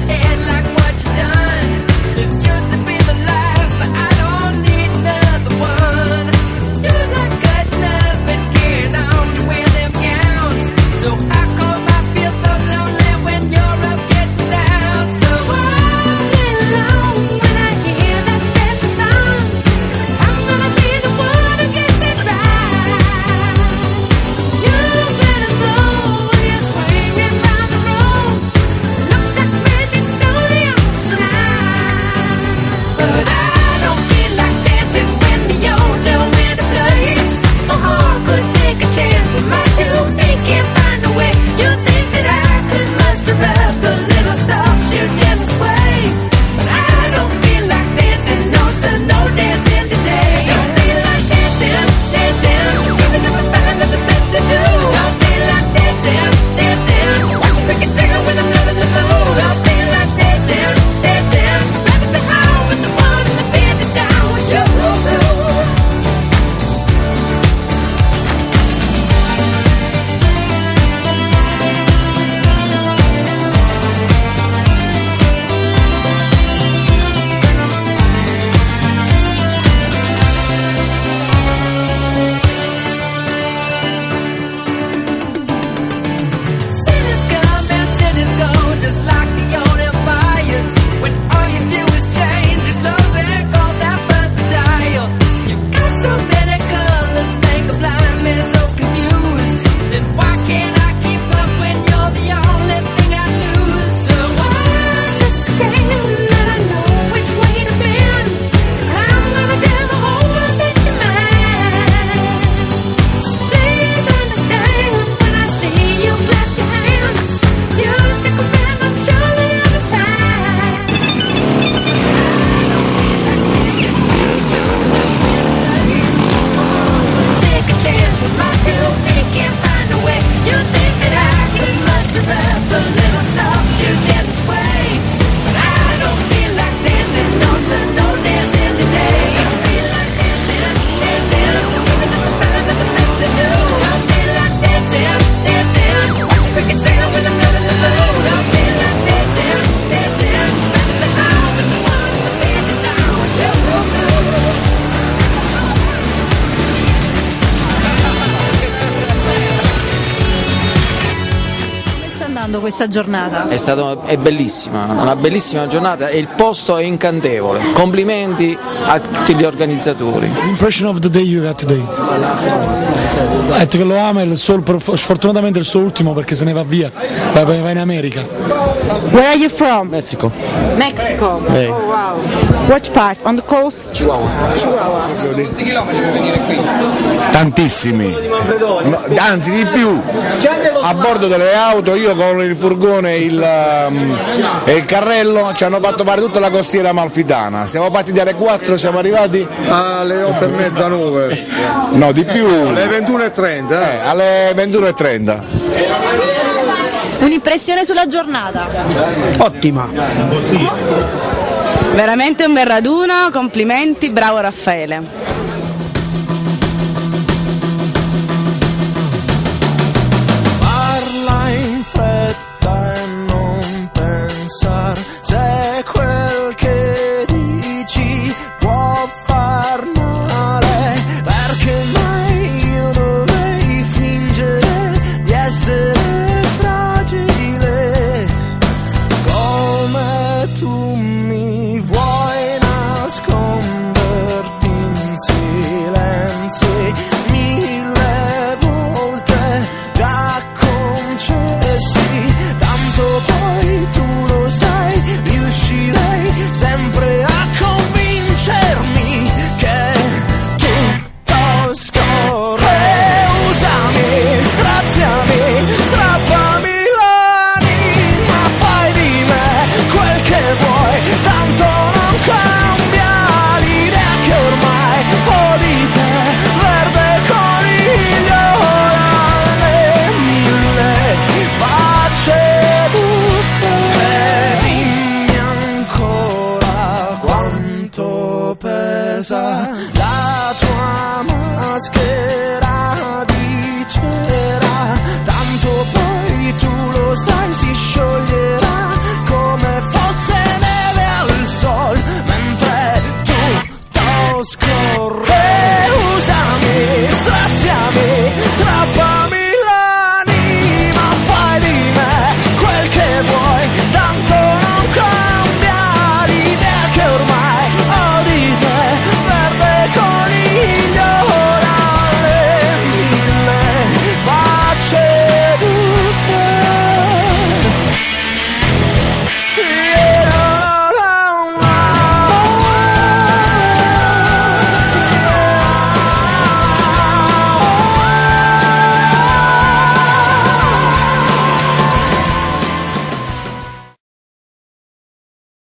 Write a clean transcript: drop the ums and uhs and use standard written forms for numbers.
Questa giornata? È bellissima, una bellissima giornata e il posto è incantevole. Complimenti a tutti gli organizzatori. L'impression of the day you got today? Che lo ama, il sol, sfortunatamente il suo ultimo perché se ne va via, va in America. Where are you from? Mexico. Mexico? Hey. Oh wow. What part? On the coast? Chihuahua. Quanti chilometri per venire qui? Tantissimi, no, anzi di più. A bordo delle auto, io con il furgone e il carrello ci hanno fatto fare tutta la costiera amalfitana. Siamo partiti alle 4, siamo arrivati alle 8:30, 9. No, di più. Alle 21:30. Alle 21:30. Un'impressione sulla giornata? Ottima. Veramente un bel raduno, complimenti, bravo Raffaele. Se quel che dici può far male, perché mai io dovrei fingere di essere fragile, come tu mi vuoi nasconderti in silenzi, 1000 volte già concessi, tanto poi tu lo sai, riuscirei sempre a convincermi che tutto scorre. Usami, straziami, strappami l'anima, fai di me quel che vuoi, tanto non cambia l'idea che ormai ho di te, verde coniglio dalle 1000 facce butte. Dimmi ancora quanto pesa